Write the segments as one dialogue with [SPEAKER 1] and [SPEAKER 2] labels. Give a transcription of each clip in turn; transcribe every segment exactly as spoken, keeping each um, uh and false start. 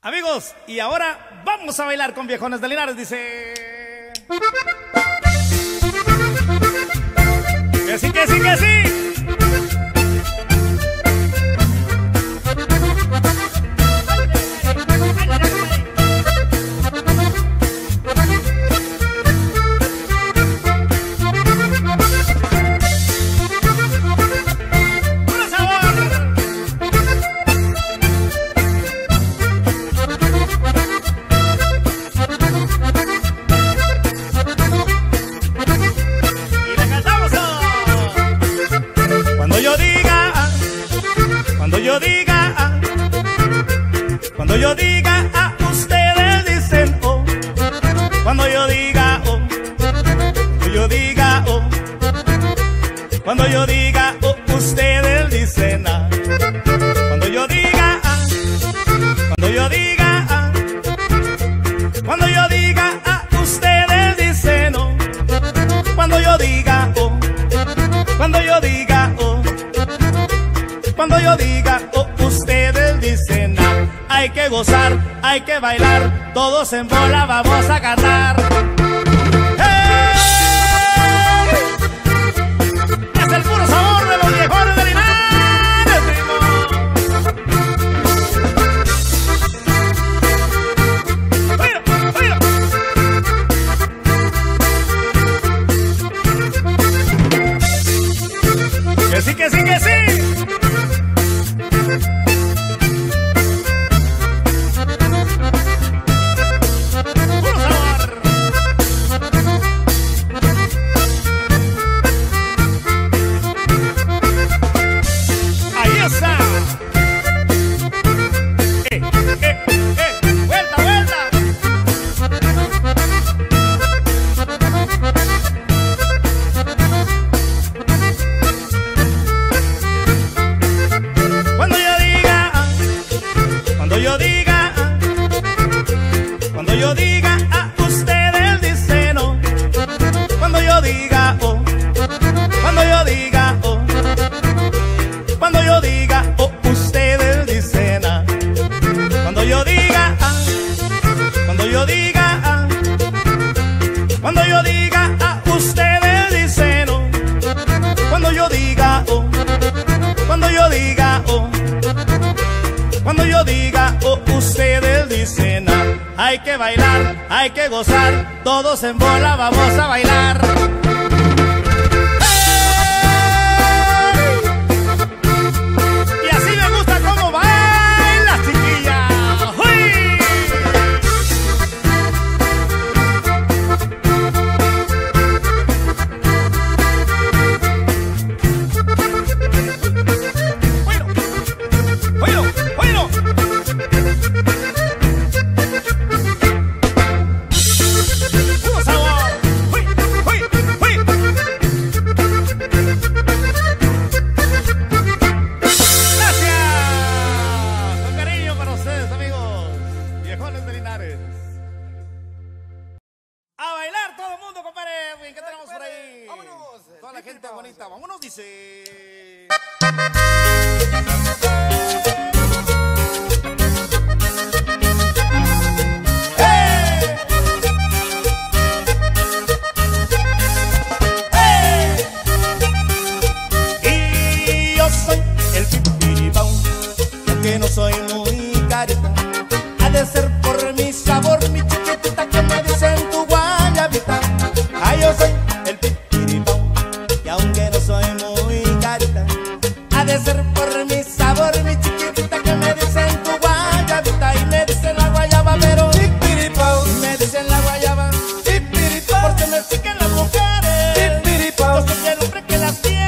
[SPEAKER 1] Amigos, y ahora vamos a bailar con Viejones de Linares, dice. Que sí, que sí, que sí. Cuando yo diga, cuando yo diga, ah, ustedes dicen, oh. Cuando yo diga, oh, cuando yo diga, oh. Cuando yo diga, oh, ustedes dicen, ah. Cuando yo diga, ah, cuando yo diga, ah. Cuando yo diga, ah, ustedes dicen, oh. Cuando yo diga, oh. Cuando yo diga, oh. Cuando yo diga, oh, ustedes dicen, ah, hay que gozar, hay que bailar, todos en bola vamos a cantar. ¡Hey! Es el puro sabor de los Viejones de Linares, primo. ¡Oílo, oílo! Que sí, que sí, que sí. Cuando yo diga, cuando yo diga, ah, ustedes dicen, oh. Cuando yo diga, oh. Cuando yo diga, oh. Cuando yo diga, oh, ustedes dicen, ah. Cuando yo diga, ah. Cuando yo diga, ah. Cuando yo diga, ah, ustedes dicen, oh. Cuando yo diga, oh. Cuando yo diga, oh. Cuando yo diga, oh, ustedes dicen, ah, hay que bailar, hay que gozar, todos en bola vamos a bailar. ¡Hey! Y así me gusta cómo baila, chiquilla. ¡Uy! ¡Oílo! ¡Oílo! ¡Puro sabor! ¡Uy! ¡Uy! ¡Uy! ¡Gracias! Con cariño para ustedes, amigos. Viejones de Linares. A bailar todo el mundo, compadre. ¿Qué tenemos por ahí?
[SPEAKER 2] Vámonos.
[SPEAKER 1] Toda la gente bonita. Vámonos, dice. Que no soy muy carita, ha de ser por mi sabor, mi chiquitita, que me dicen tu guayabita. Ay, yo soy el pipiripao, y aunque no soy muy carita, ha de ser por mi sabor, mi chiquitita, que me dicen tu guayabita. Y me dicen la guayaba, pero pipiripao, y me dicen la guayaba, pipiripao, porque me siguen las mujeres, pipiripao, yo soy el hombre que las quiere.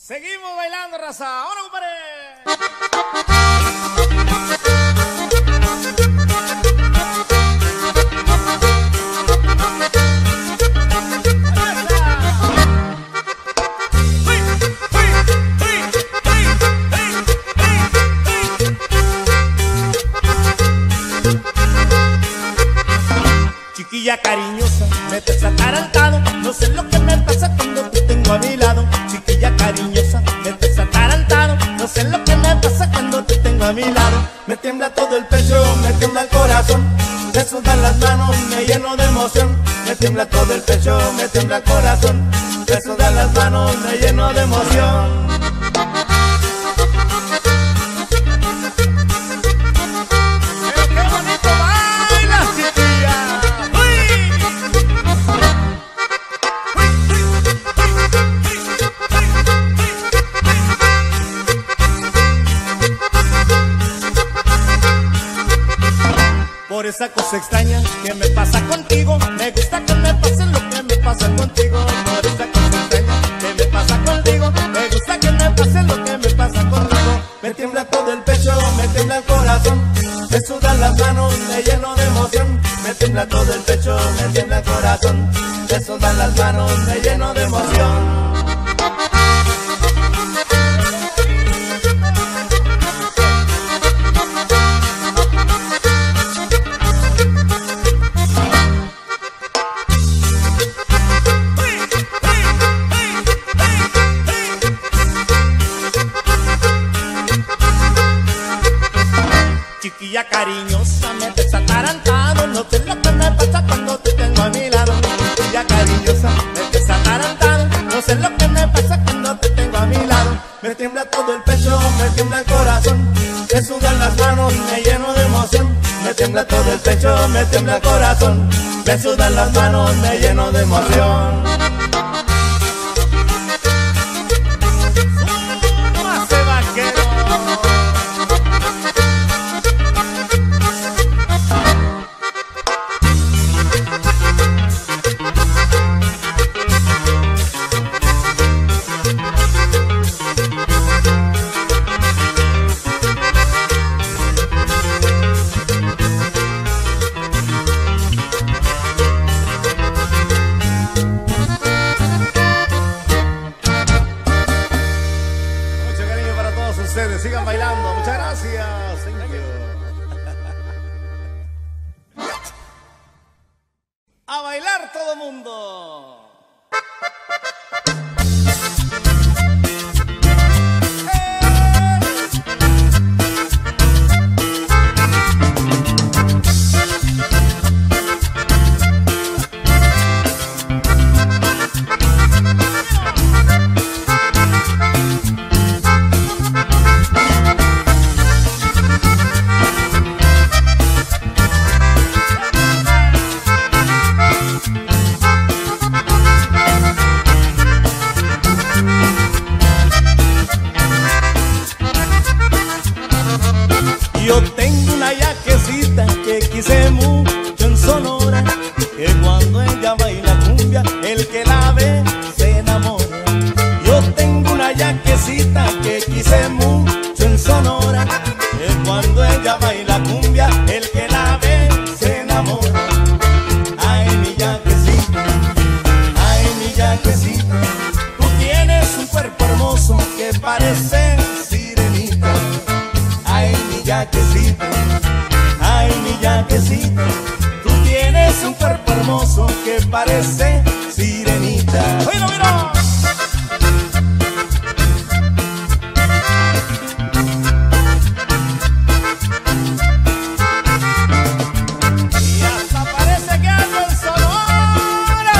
[SPEAKER 1] Seguimos bailando, raza. ¡Vámonos, compadre! Chiquilla cariñosa, me estás atarantado. No sé lo que me pasa cuando te tengo a mi lado. Chiquilla cariñosa, me estás atarantado. No sé lo que me pasa cuando te tengo a mi lado. Me tiembla todo el pecho, me tiembla el corazón. Me sudan las manos, me lleno de emoción. Me tiembla todo el pecho, me tiembla el corazón. Me sudan las manos, me lleno de emoción. Por esa cosa extraña que me pasa contigo, me gusta que me pase lo que me pasa contigo. Por esa cosa extraña que me pasa contigo, me gusta que me pase lo que me pasa contigo. Me tiembla todo el pecho, me tiembla el corazón, me sudan las manos, me lleno de emoción. Me tiembla todo el pecho, me tiembla el corazón, me sudan las manos, me lleno de emoción. Chiquilla cariñosa, me estás atarantado. No sé lo que me pasa cuando te tengo a mi lado. Chiquilla cariñosa, me estás atarantado. No sé lo que me pasa cuando te tengo a mi lado. Me tiembla todo el pecho, me tiembla el corazón. Me sudan las manos, me lleno de emoción. Me tiembla todo el pecho, me tiembla el corazón. Me sudan las manos, me lleno de emoción. ¡Súmase, vaquero! Sigan bailando, muchas gracias. Thank you. A bailar todo mundo. Yo tengo una yaquecita que quise mucho en Sonora, que cuando ella baila cumbia, el que la ve se enamora. Yo tengo una yaquecita que quise mucho en Sonora, que cuando ella baila cumbia, el que la ve se enamora. Ay, mi yaquecita, ay, mi yaquecita, tú tienes un cuerpo hermoso que parece sirenita. Ay, mi yaquecita, ay, mi yaquecita, tú tienes un cuerpo hermoso que parece sirenita. ¡Mira, mira! Y hasta parece que ando en Sonora.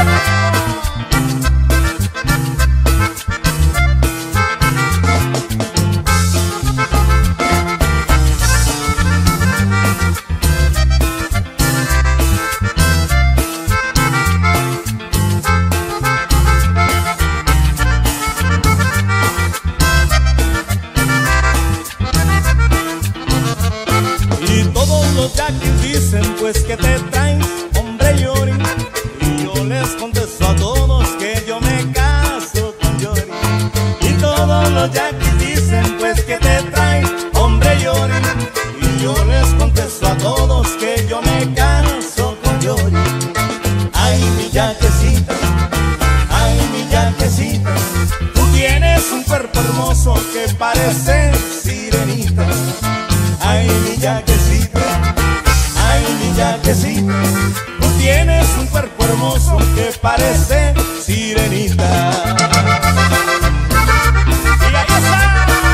[SPEAKER 1] yaquecita, tú tienes un cuerpo hermoso que parece sirenita. Ay, mi yaquecita, ay, mi yaquecita, tú tienes un cuerpo hermoso que parece sirenita. Y ahí está.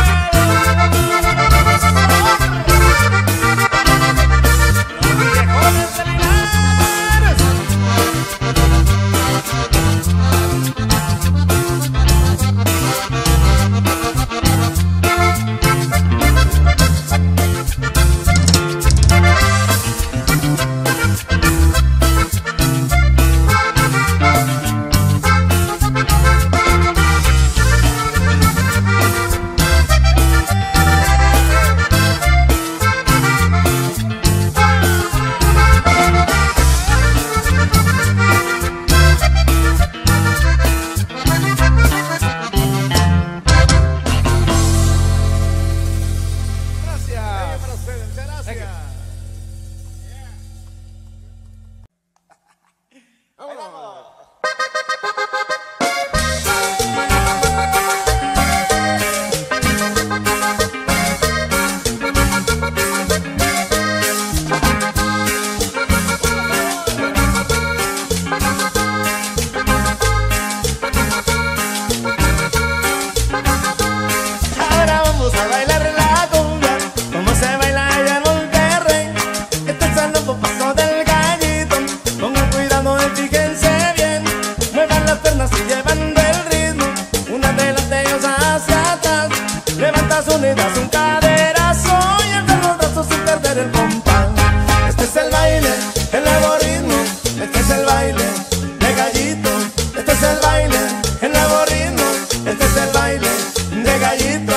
[SPEAKER 2] unidas, un caderazo y entre los brazos sin perder el compás. Este es el baile, el nuevo ritmo, este es el baile de gallito. Este es el baile, el nuevo ritmo, este es el baile de gallito.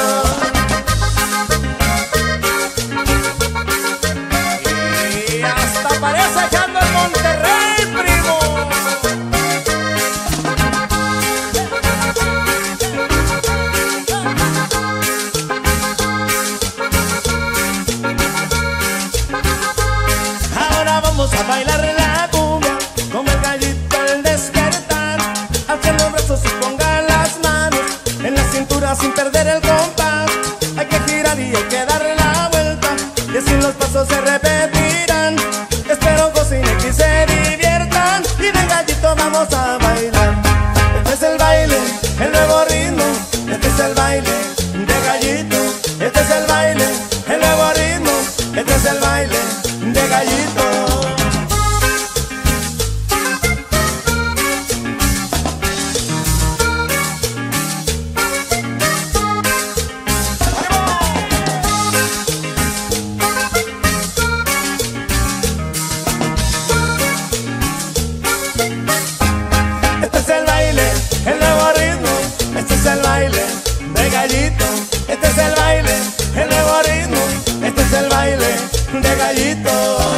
[SPEAKER 2] Y hasta parece que ando en Monterrey, primo. Ahora vamos a bailar la cumbia como el gallito al despertar. Alcen los brazos y pongan las manos en la cintura sin perder el compás. Hay que girar y hay que darle la vuelta y así los pasos se repetirán. Espero cocinen y se diviertan y de gallito vamos a bailar. Este es el baile, el nuevo ritmo, este es el baile de gallito. Este es el baile, el nuevo ritmo, este es el baile de gallito. Este es el baile, el nuevo ritmo, este es el baile de gallito. Este es el baile, el nuevo ritmo, este es el baile de gallito.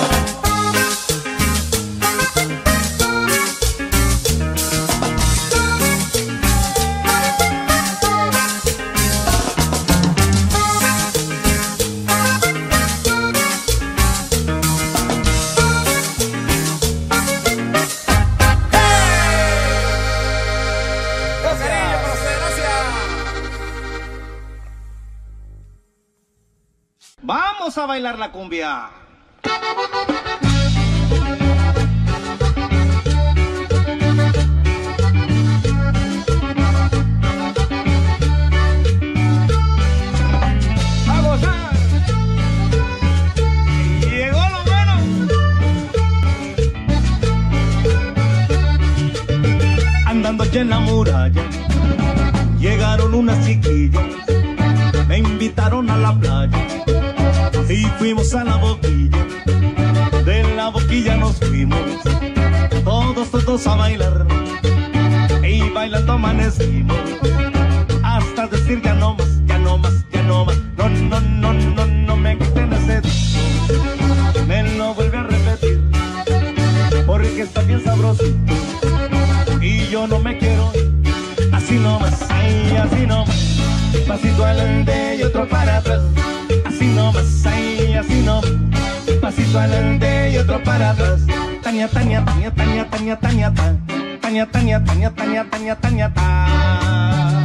[SPEAKER 1] Vamos a bailar la cumbia. A gozar. Llegó lo bueno. Andando allá en la muralla, llegaron unas chiquillas, me invitaron a la playa y fuimos a la boquilla. De la boquilla nos fuimos todos, todos a bailar, y bailando amanecimos hasta decir ya no más, ya no más, ya no más. No, no, no, no, no me quiten ese disco, me lo vuelve a repetir, porque está bien sabrosito y yo no me quiero ir. Así nomás, ay, así nomás, pasito adelante y otro para atrás. Así nomás, ay, así nomás, pasito adelante y otro para atrás. Tania, Tania, Tania, Tania, Tania, Tania, Tania, Tania, Tania, Tania, Tania, Tania, Tania, Tania.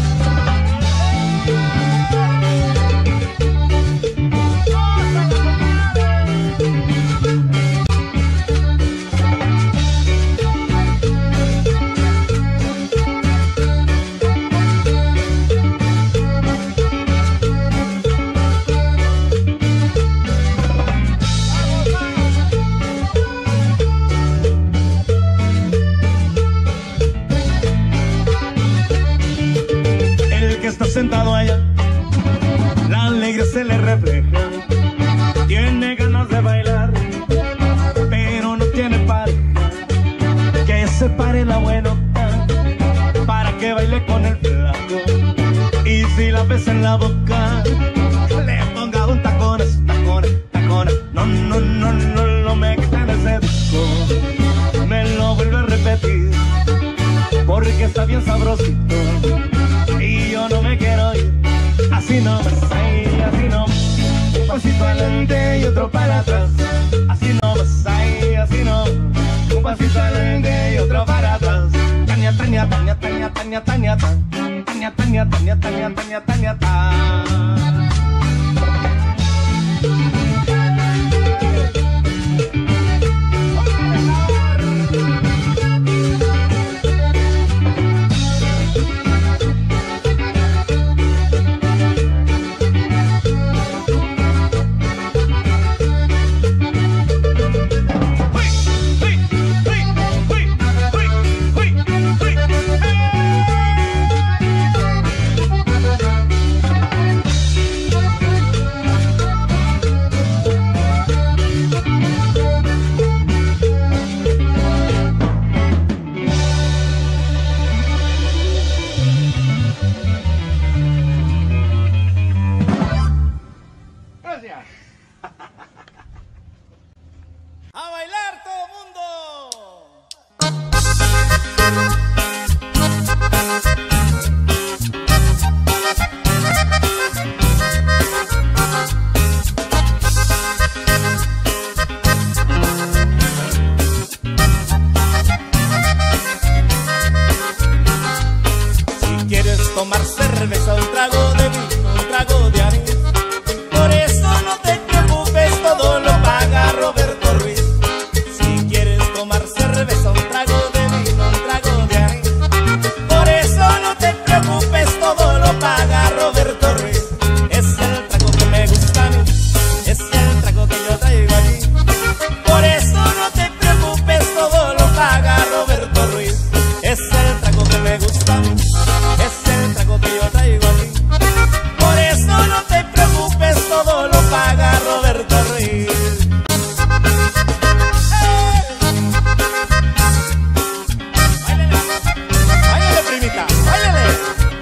[SPEAKER 2] Sentado allá, la alegría se le refleja, tiene ganas de bailar, pero no tiene pareja que se pare la buenota para que baile con el flaco, y si la besa en la boca le ponga un tacones, tacones, tacones. No, no, no, no, no me quiten ese disco, me lo vuelve a repetir porque está bien sabrosito y yo no me quiero ir. Así no, ay, así no. Un pasito adelante y otro para atrás. Así no, ay, así no. Un pasito adelante y otro para atrás. Tania, Tania, Tania, Tania, Tania, Tania, Tania, Tania, Tania, Tania, Tania, Tania, Tania, Tania.
[SPEAKER 1] ¡A bailar todo mundo! Si quieres tomar cerveza, un trago de vino, un trago de anís, por eso no te preocupes, todo lo paga Roberto Ruiz. Si quieres tomar cerveza, un trago de vino, un trago de anís, por eso no te preocupes, todo lo paga Roberto Ruiz. Es el trago que me gusta a mí, es el trago que yo traigo aquí, por eso no te preocupes, todo lo paga Roberto Ruiz. Es el trago que me gusta a mí, es el trago que yo traigo aquí, por eso no te preocupes, todo lo paga Roberto Ruiz. ¡Eh! ¡Báilale! ¡Báilale, primita! ¡Báilale!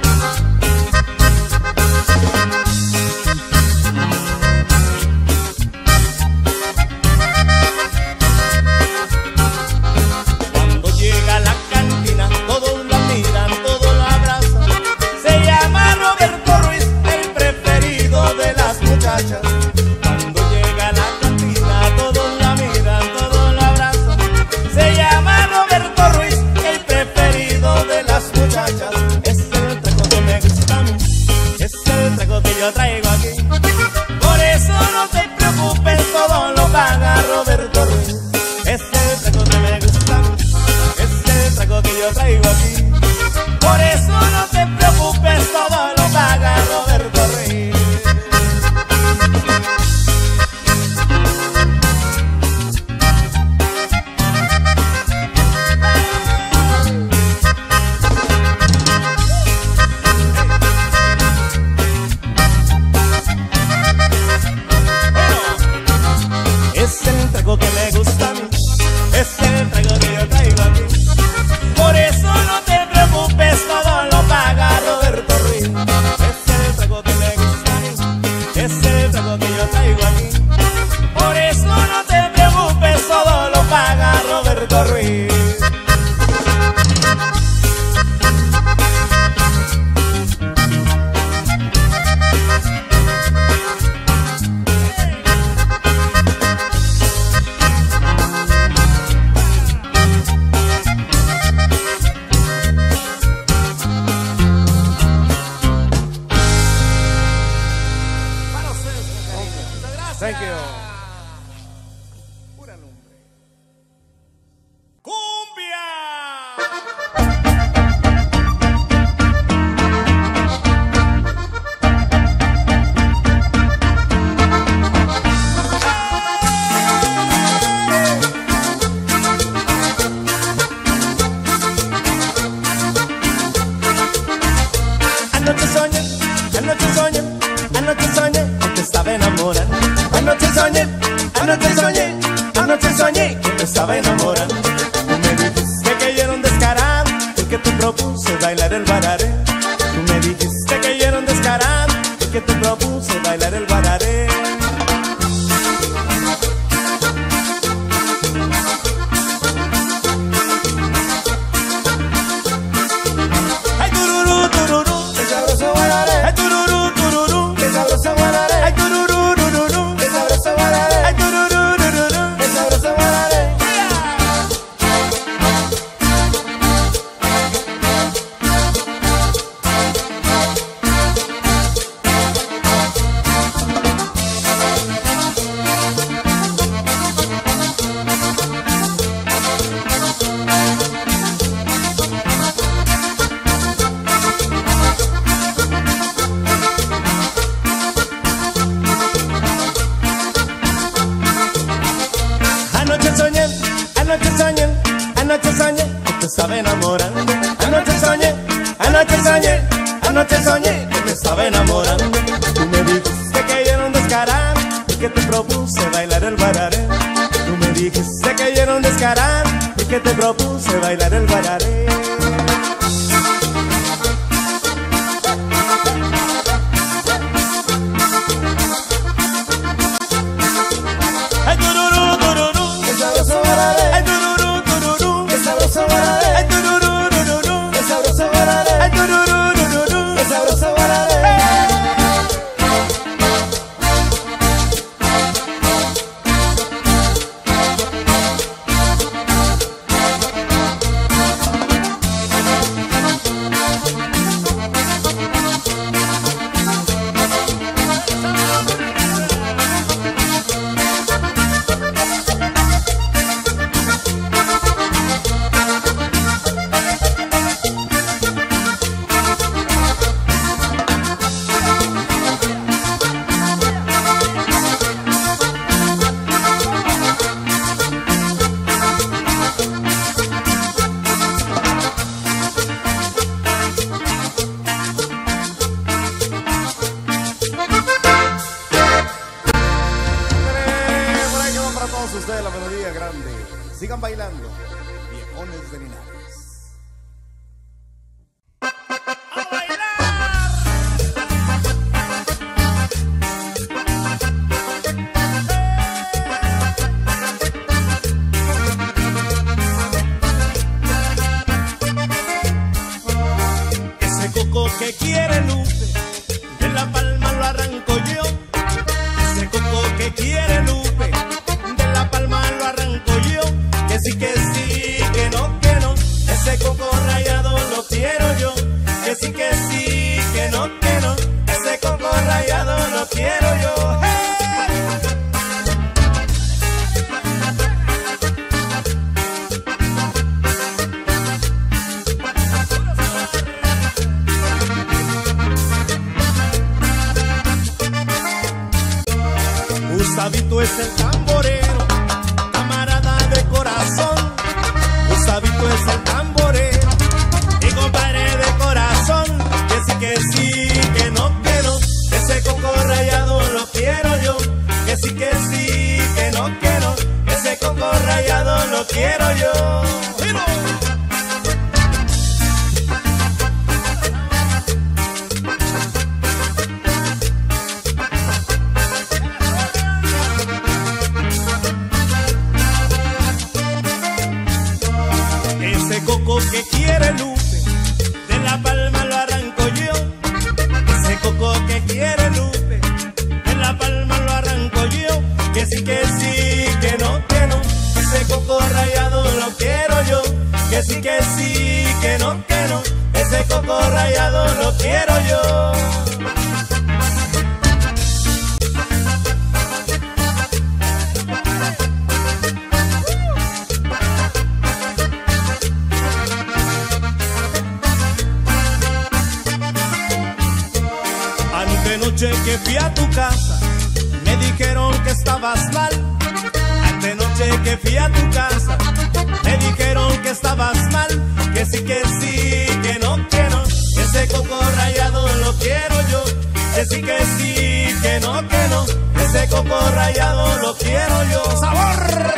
[SPEAKER 1] Cuando llega a la cantina, todos la miran, todos la abrazan. Se llama Roberto Ruiz, el preferido de las muchachas. Cuando llega a la cantina, todos la miran, todos la abrazan. Se llama Roberto Ruiz, el preferido de las muchachas. Es el trago que me gusta a mí, es el trago que yo traigo aquí, por eso no te preocupes, todo lo paga Roberto Ruiz. Es el trago que me gusta a mí, es el trago que yo traigo aquí, por eso no te preocupes, todo lo paga Roberto Ruiz. Es el trago que me gusta a mí, es el trago que yo traigo aquí, por eso no te preocupes, todo lo paga Roberto Ruiz. Es el trago
[SPEAKER 2] Anoche soñé, anoche soñé que me estaba enamorando. Tú me dijiste que yo era un descarado porque te propuse bailar el bararé. Tú me dijiste que yo era un descarado porque te propuse bailar el bararé. Ay, tururú, tururú, qué sabroso bararé. Ay, tururú, tururú, qué sabroso bararé. Ay, tururú, tururú, qué sabroso bararé. Ay, tururú, tururú, qué sabroso bararé. Anoche soñé, anoche soñé, anoche soñé que te estaba enamorando. Anoche soñé, anoche soñé, anoche soñé que me estaba enamorando. Tú me dijiste que yo era un descarado y que te propuse bailar el bararé. Tú me dijiste que yo era un descarado y que te propuse bailar el bararé. Ay, tururú, tururú, qué sabroso bararé. Ay, tururú, tururú, qué sabroso bararé. Ay, tururú, tururú, qué sabroso bararé. Ay, tururú, tururú, qué sabroso bararé. Ustedes la melodía grande, sigan bailando, viejones de Linares.
[SPEAKER 1] ¡A bailar! Ese coco que quiere Lupe, de la palma lo arranco yo. Ese coco que quiere Lupe, de la palma lo arranco yo. Que sí, que sí, que no, que no. Ese coco rayado lo quiero yo. Que sí, que sí, que no, que no. Ese coco rayado lo quiero yo. ¡Hey! Gustavito es el tamborero, camarada de corazón. Gustavito es el tamborero y compadre de corazón. Que sí, que sí, que no, que no. Ese coco rayado lo quiero yo. Que sí, que sí, que no, que no. Ese coco rayado lo quiero yo. ¡Giro! Ese coco que quiere Lupe, de la palma lo arranco yo. Ese coco que quiere Lupe, de la palma lo arranco yo. Que sí, que sí, que no, que no. Ese coco rayado lo quiero yo. Que sí, que sí, que no, que no. Ese coco rayado lo quiero yo. Anoche que fui a tu casa, me dijeron que estabas mal. Anoche que fui a tu casa, me dijeron que estabas mal. Que sí, que sí, que no, que no. Ese coco rayado lo quiero yo. Que sí, que sí, que no, que no. Ese
[SPEAKER 2] coco rallado lo quiero yo. ¡Sabor!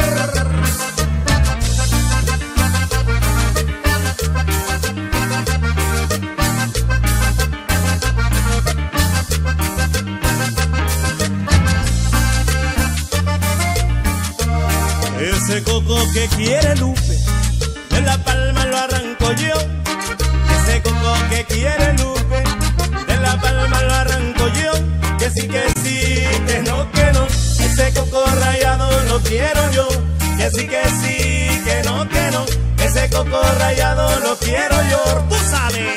[SPEAKER 2] Ese coco que quiere Lupe, de la palma lo arranco yo. Ese coco que quiere Lupe, de la palma lo arranco yo. Que sí, que sí, que no, que no. Ese coco rallado lo quiero yo. Que sí, que sí, que no, que no. Ese coco rallado lo quiero yo. Tú sabes.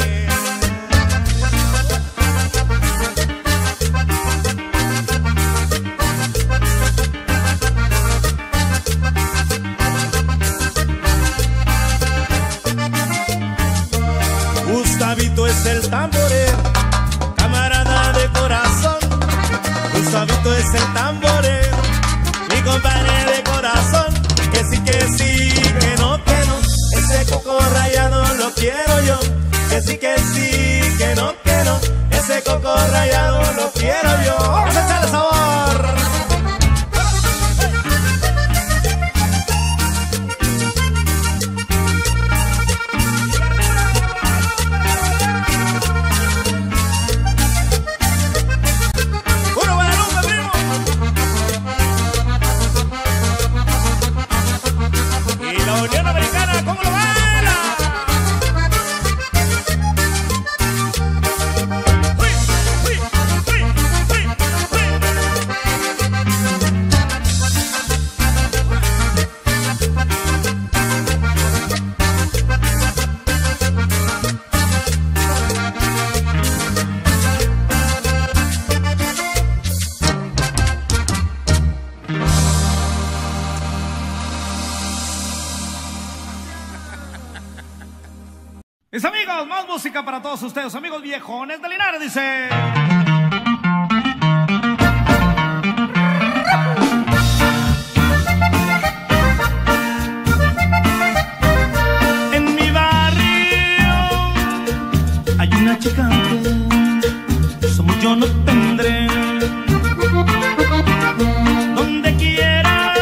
[SPEAKER 2] Gustavito es el tamborero, camarada de corazón. Gustavito es el tamborero, mi compadre de corazón. Que sí, que sí, que no, que no. Ese coco rallado lo quiero yo. Que sí, que sí, que no, que no. Ese coco rallado lo quiero yo. ¡Vamos a echarle sabor!
[SPEAKER 1] Mis amigos, más música para todos ustedes, amigos viejones de Linares, dice.
[SPEAKER 2] En mi barrio hay una chica que somos yo no tendré. Donde quiera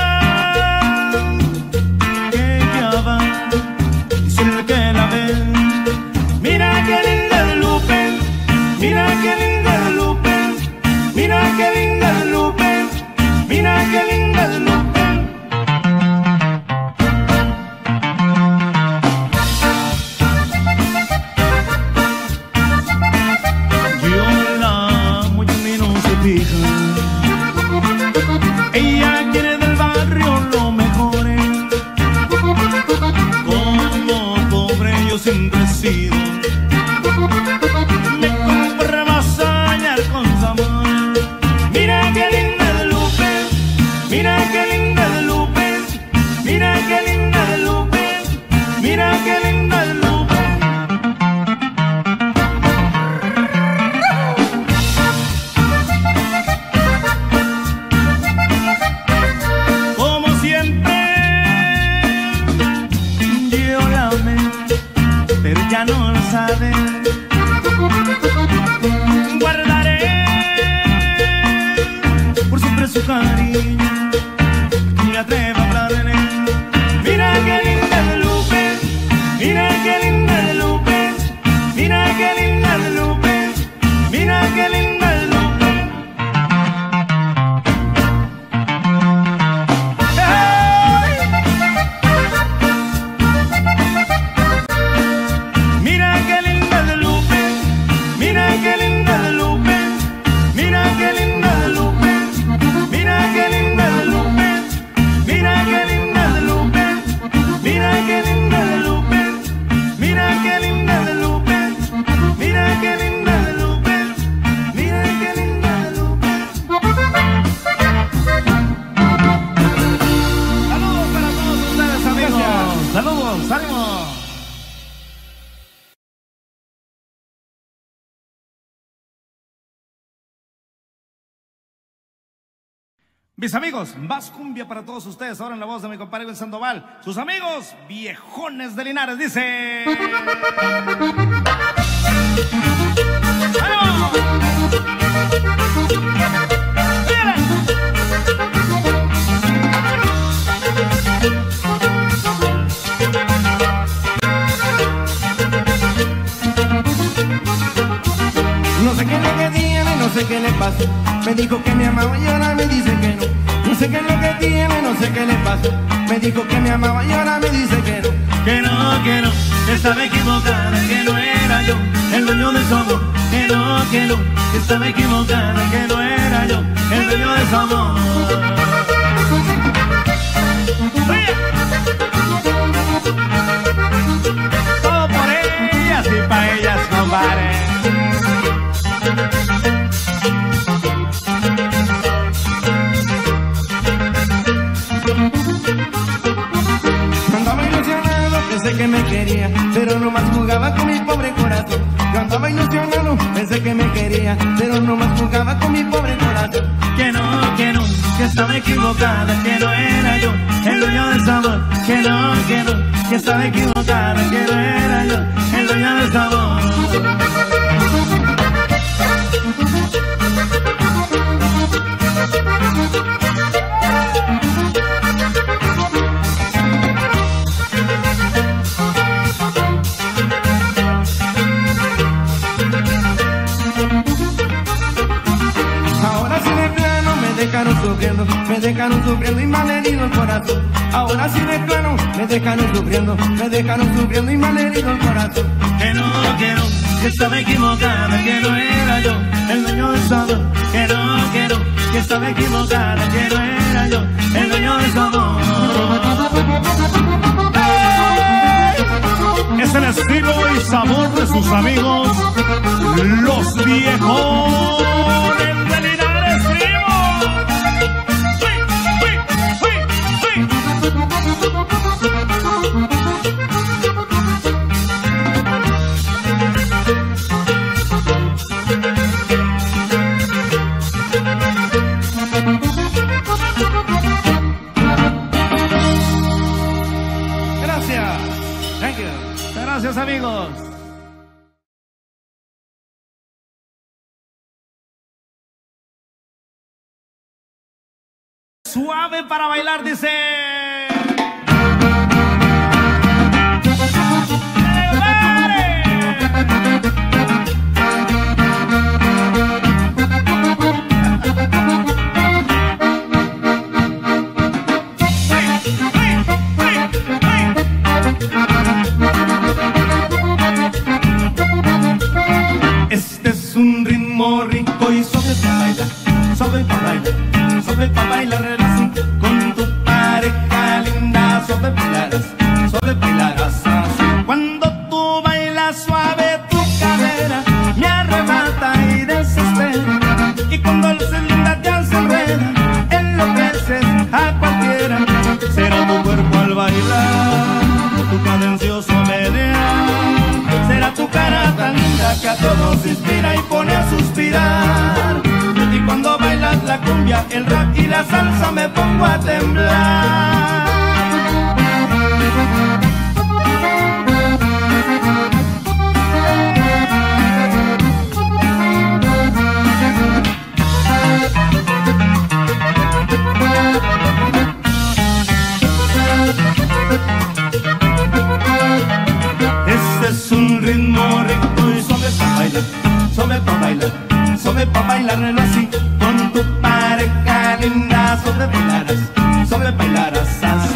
[SPEAKER 2] que ella va, dicen que la ven. Mira qué linda Lupe, mira qué linda Lupe, mira qué linda Lupe, mira qué linda Lupe. Yo la amo y en mí no se fija. Ella quiere del barrio lo mejor. Como pobre yo siempre he sido. Me compra más soñar con su amor. Mira qué linda de Lupe, mira qué linda de Lupe, mira qué linda de Lupe, mira qué linda de Lupe. Como siempre yo la amé, pero ya no lo sabe. Guardaré por siempre su cariño, ni me atrevo a hablarle. Mira qué linda de Lupe, mira qué linda de Lupe, mira qué linda de Lupe, mira qué linda de Lupe. Mira qué linda de Lupe, mira qué linda de Lupe, mira qué linda de Lupe, mira qué linda de Lupe, mira qué linda de Lupe, mira qué linda de Lupe, mira qué linda de Lupe, mira qué linda de Lupe, mira qué linda de Lupe.
[SPEAKER 1] Saludos para todos ustedes, amigos. Saludos, ánimo. Mis amigos, más cumbia para todos ustedes. Ahora en la voz de mi compadre Ben Sandoval. Sus amigos, viejones de Linares, dice. ¡Vamos! ¡Miren!
[SPEAKER 2] sé qué le pasa. Me dijo que me amaba y ahora me dice que no. No sé qué es lo que tiene, no sé qué le pasa. Me dijo que me amaba y ahora me dice que no.
[SPEAKER 1] Que no, que no, que estaba equivocada, que no era yo el dueño de su amor. Que no, que no, que estaba equivocada, que no era yo el dueño de su amor. Todo por ellas y pa' ellas, compadre.
[SPEAKER 2] Andaba ilusionado, pensé que me quería, pero nomás jugaba con mi pobre corazón. Yo andaba ilusionado, pensé que me quería, pero nomás jugaba con mi pobre corazón.
[SPEAKER 1] Que no, que no, que estaba equivocada, que no era yo el dueño del sabor. Que no, que no, que estaba equivocada, que no era yo el dueño del sabor.
[SPEAKER 2] Sufriendo, me dejaron sufriendo y malherido el corazón. Ahora sí de plano, me dejaron sufriendo, me dejaron sufriendo y malherido el corazón.
[SPEAKER 1] Que no, que no, que estaba equivocada, que no era yo el dueño del sabor. Que no, que no, que estaba equivocada, que no era yo el dueño del sabor. Es el estilo y sabor de sus amigos, los viejos. Gracias, amigos. Suave para bailar, dice.
[SPEAKER 2] Pa' bailar así con tu pareja linda, suave bailarás, suave bailarás así. Cuando tú bailas suave tu cadera me arrebata y desespera, y cuando luces linda te hace enreda, enloqueces a cualquiera. Será tu cuerpo al bailar, tu cadencioso menear, será tu cara tan linda que a todos inspira y pone a suspirar. Y cuando bailas la cumbia, el rap y la salsa me pongo a temblar. Este es un ritmo rico y suave pa' bailar, suave pa' bailar, suave pa' bailarlo así con tu pareja linda, sobre bailarás, sobre bailarás así.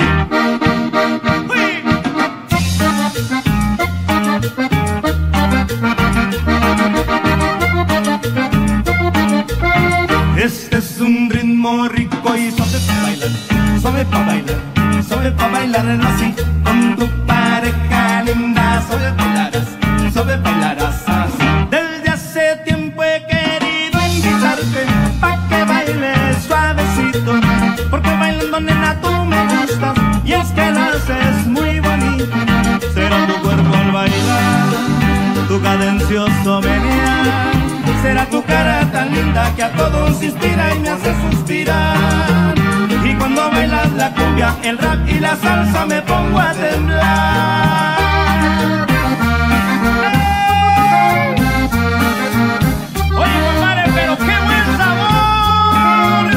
[SPEAKER 2] Este es un ritmo rico y suave pa' bailar, suave pa' bailar, suave pa' bailarlo así con tu pareja linda, sobre bailarás, sobre bailarás así. Desde hace tiempo he querido invitarte pa' que bailes suavecito, porque bailando nena tú me gustas y es que lo haces muy bonito. Será tu cuerpo al bailar, tu cadencioso menear, será tu cara tan linda que a todos inspira y me hace suspirar. Y cuando bailas la cumbia, el rap y la salsa me pongo a temblar. Oye, compadre, pero qué buen sabor.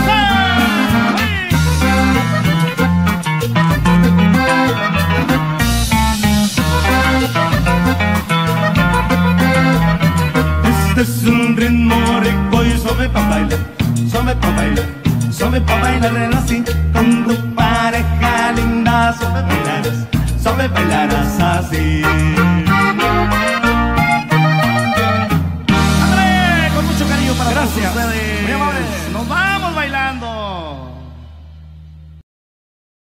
[SPEAKER 2] Este es un ritmo rico y suave Suave pa' bailar, suave pa' bailar, suave pa' bailar así. Con tu pareja linda, suave bailarás, suave bailarás así.
[SPEAKER 1] Ándale, con mucho cariño para
[SPEAKER 2] Gracias.
[SPEAKER 1] todos ustedes.
[SPEAKER 2] Muy amable.
[SPEAKER 1] Nos vamos bailando.